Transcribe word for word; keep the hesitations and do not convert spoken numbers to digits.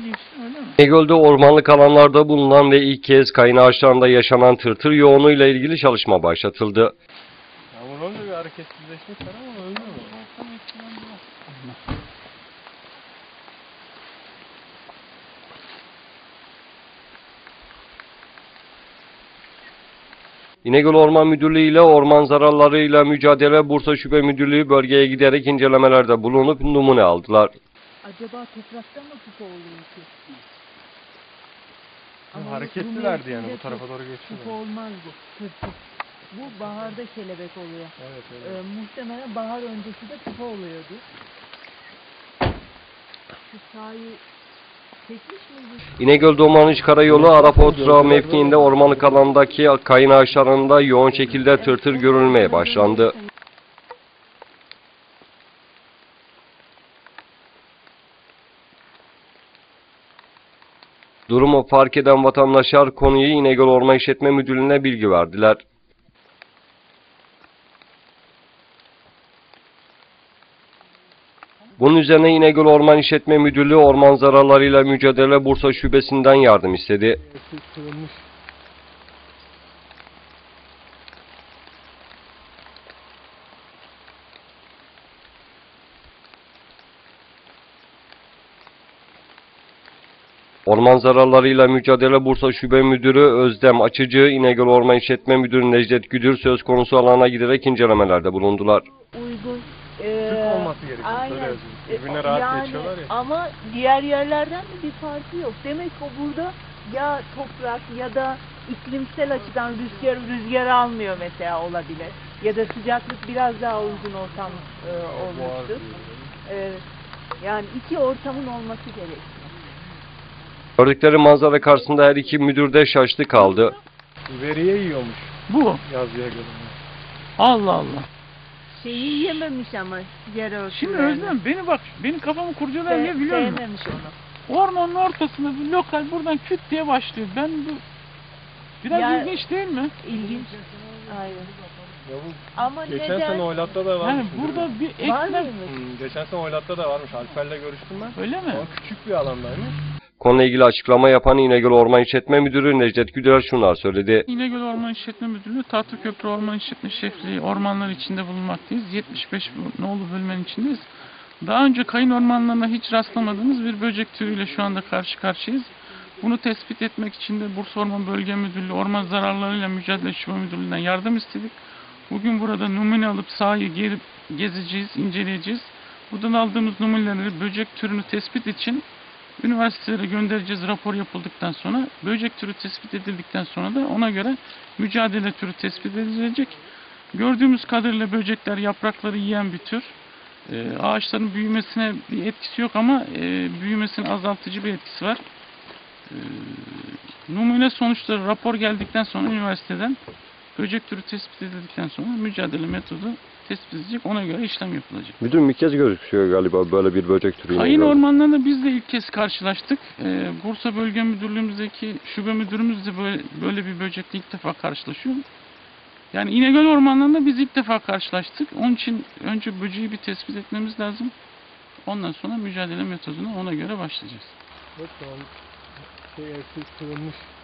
İlginç, öyle mi? İnegöl'de ormanlık alanlarda bulunan ve ilk kez kayın ağaçlarında yaşanan tırtır yoğunluğuyla ilgili çalışma başlatıldı. Yağmur olunca bir hareketsizleşmiş ama öldü mü? İnegöl Orman Müdürlüğü ile orman zararlarıyla mücadele Bursa Şube Müdürlüğü bölgeye giderek incelemelerde bulunup numune aldılar. Acaba toprakta mı kupa oluyor ki? Ama hareketlilerdi yani bu tarafa doğru geçiyor. Kupa olmaz bu. Tırtık. Bu baharda kelebek oluyor. Evet, evet. Ee, muhtemelen bahar öncesi de kupa oluyordu. Şu sahayı çekmiş miydi? İnegöl Domaniç Karayolu Arap Otrağı mevkiinde ormanlık alandaki kayın ağaçlarında yoğun şekilde tırtır görülmeye başlandı. Durumu fark eden vatandaşlar konuyu İnegöl Orman İşletme Müdürlüğü'ne bilgi verdiler. Bunun üzerine İnegöl Orman İşletme Müdürlüğü orman zararlarıyla mücadele Bursa Şubesi'nden yardım istedi. Orman zararlarıyla mücadele Bursa Şube Müdürü Özlem Açıcı, İnegöl Orman İşletme Müdürü Necdet Güdür söz konusu alana giderek incelemelerde bulundular. Uygun. Sık Ee, olması gerekiyor. aynen. Birbirine rahat Yani geçiyorlar ya. ama diğer yerlerden de bir farkı yok. Demek ki o burada ya toprak ya da iklimsel açıdan rüzgar rüzgar almıyor mesela olabilir. Ya da sıcaklık biraz daha uygun ortam e, olmuştur. Evet. Yani iki ortamın olması gerekiyor. Gördükleri manzara karşısında her iki müdür de şaştı kaldı. Biberiye yiyormuş Bu. yazıya göre. Allah Allah. Şeyi yememiş ama yer örtülerini. Şimdi Özlem beni bak, benim kafamı kurcalayan ne biliyor musun? Sevmemiş onu. Ormanın ortasında bir lokal buradan küt diye başlıyor. Ben bu biraz Ya- ilginç değil mi? İlginç. Aynen. Ya bu Ama geçen neden? sene Oylat'ta da varmış. Yani burada bir Var eklem... mıymış? Hmm, geçen sene Oylat'ta da varmış. Alper'le görüştüm ben. Öyle mi? Ama küçük bir alandaymış. Konuyla ilgili açıklama yapan İnegöl Orman İşletme Müdürü Necdet Güder şunlar söyledi. İnegöl Orman İşletme Müdürlüğü, Tahtaköprü Orman İşletme Şefliği ormanlar içinde bulunmaktayız. yetmiş beş nolu bölmenin içindeyiz. Daha önce kayın ormanlarına hiç rastlamadığımız bir böcek türüyle şu anda karşı karşıyayız. Bunu tespit etmek için de Bursa Orman Bölge Müdürlüğü, Orman Zararlarıyla Mücadele Şube Müdürlüğü'nden yardım istedik. Bugün burada numune alıp sahayı gelip gezeceğiz, inceleyeceğiz. Buradan aldığımız numuneleri böcek türünü tespit için üniversitelere göndereceğiz rapor yapıldıktan sonra. Böcek türü tespit edildikten sonra da ona göre mücadele türü tespit edilecek. Gördüğümüz kadarıyla böcekler yaprakları yiyen bir tür. Ee, ağaçların büyümesine bir etkisi yok ama e, büyümesini azaltıcı bir etkisi var. Ee, numune sonuçları rapor geldikten sonra üniversiteden böcek türü tespit edildikten sonra mücadele metodu tespit edilecek. Ona göre işlem yapılacak. Müdürüm, bir kez gözüküyor galiba böyle bir böcek türü. Kayın ormanlarında biz de ilk kez karşılaştık. Ee, Bursa Bölge Müdürlüğümüzdeki şube müdürümüz de böyle, böyle bir böcekle ilk defa karşılaşıyor. Yani İnegöl ormanlarında biz ilk defa karşılaştık. Onun için önce böceği bir tespit etmemiz lazım. Ondan sonra mücadele metoduna ona göre başlayacağız. Evet, tamam. Şey, eksiz kırılmış.